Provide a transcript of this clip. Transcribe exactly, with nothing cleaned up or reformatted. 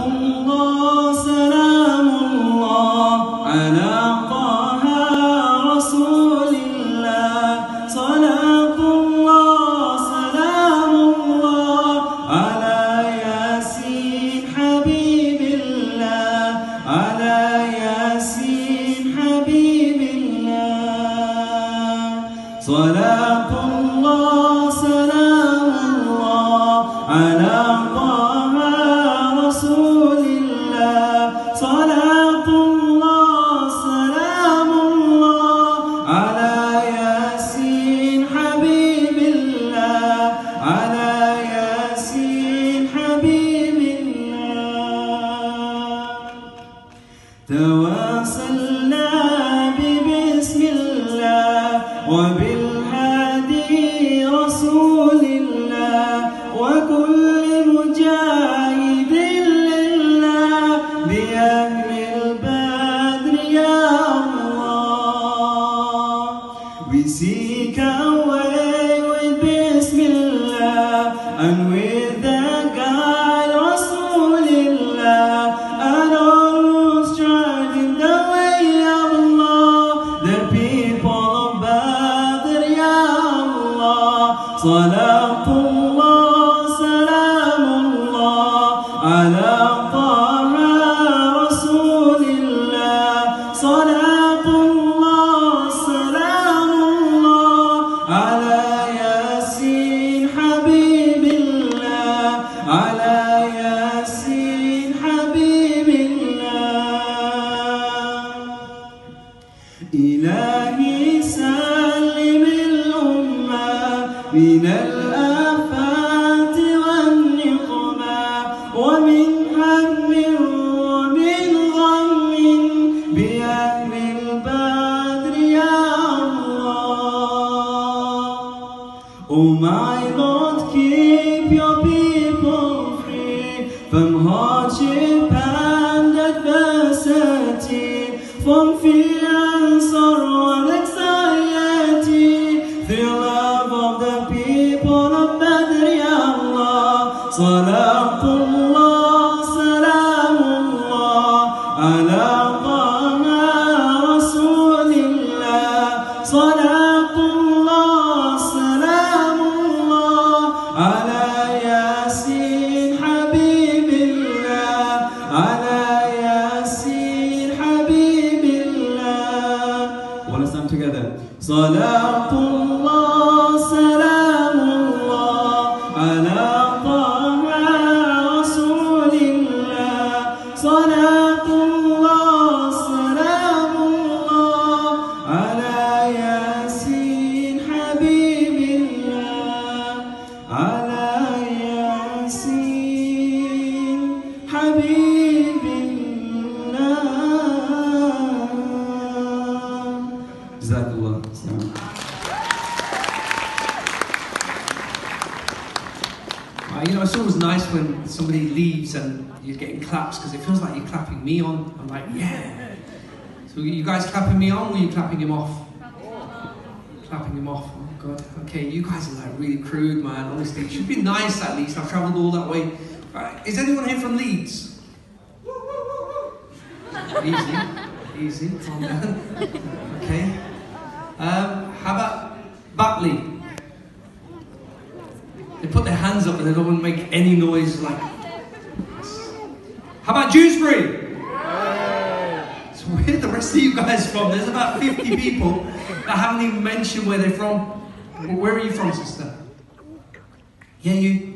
Salatullah, salamullah, ala taha rasulillah. Salatullah, salamullah, ala yasin habibillah, ala yasin habibillah. Salatullah, salamullah, ala taha rasulillah. Salatullah, salamullah, ala yasin habibillah, ala yasin habibillah. Tawasalna bibismillah wa bilhadi rasulillah wa kulli mujahidin lillah bi al-Badriyya Allah. We seek our way with bismillah and with the guide rasulillah, and all who strive in the way of Allah, the people of Badr, ya Allah. Salatullah, salamullah, ala taha rasulillah. Salatullah, salamullah, ala yasin habibillah, ala yasin habibillah. إلهي سلم الأمة من الآفات والنقمة ومن هم ومن غم بأهل البدر يا الله. Oh my Lord, keep your people free from hardship and adversity, from fear and sorrow and anxiety, through love of the people of Badr, ya Allah. Salatullah, salamullah, ala taha rasulillah. Salatullah, salamullah, ala yasin habibillah, ala yasin habibillah. One last time together. Salatullah, salamullah, ala taha rasulillah. Salatullah, salamullah, ala yasin habibillah, ala yasin habibillah. Jazakallah. Uh, you know, it's always nice when somebody leaves and you're getting claps, because it feels like you're clapping me on. I'm like, yeah. So you guys clapping me on, or are you clapping him off? Clapping him off. Oh God. Okay, you guys are like really crude, man. Honestly, it should be nice at least. I've travelled all that way. Right. Is anyone here from Leeds? Easy, easy. Calm down. Okay. Um, how about Batley? They put their hands up and they don't want to make any noise. Like, how about Dewsbury? So where are the rest of you guys from? There's about fifty people that haven't even mentioned where they're from. Where are you from, sister? Yeah, you.